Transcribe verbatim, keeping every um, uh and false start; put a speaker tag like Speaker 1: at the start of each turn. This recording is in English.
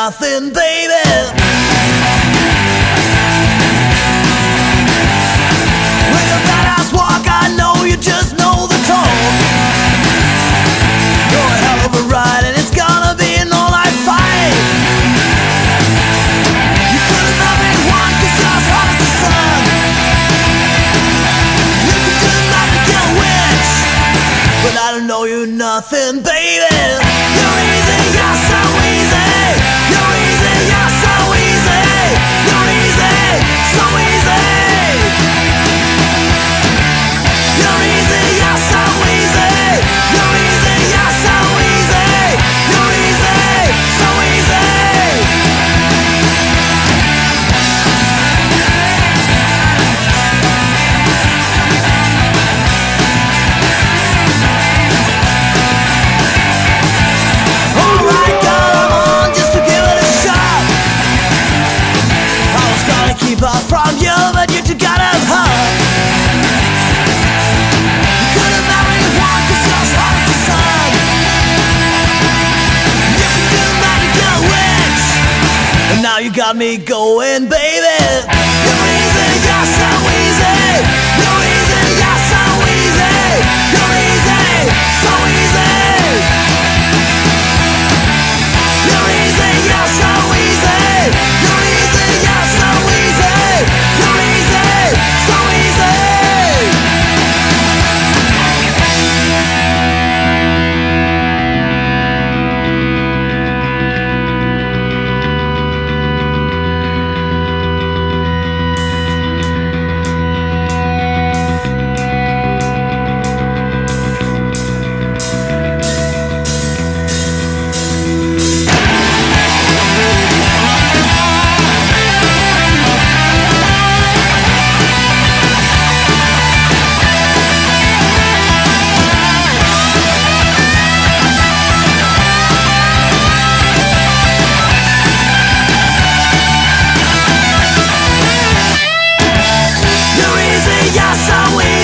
Speaker 1: nothing, baby. With a badass walk, I know you just know the tone. You're a hell of a ride, and it's gonna be an all-night fight. You couldn't have me one, 'cause you're as hot as the sun. You can do nothing, get a witch, but I don't know you nothing, baby. You're easy, you're so easy. You're easy, you're so easy. You're easy, so easy. You're easy, you're so easy. You're easy, you're so easy. You're easy, so easy. Alright, girl, I'm on just to give it a shot. I was gonna keep up from you, but you took out of her. You couldn't marry one, 'cause you're as hot as the sun. You can do magic, get a witch, and now you got me going, baby. You're easy, you're so easy. You're easy, you're so easy. You're easy, so easy. You're easy, you're so easy. You're easy, you're so easy. You're easy, so easy. You're easy, you're so easy.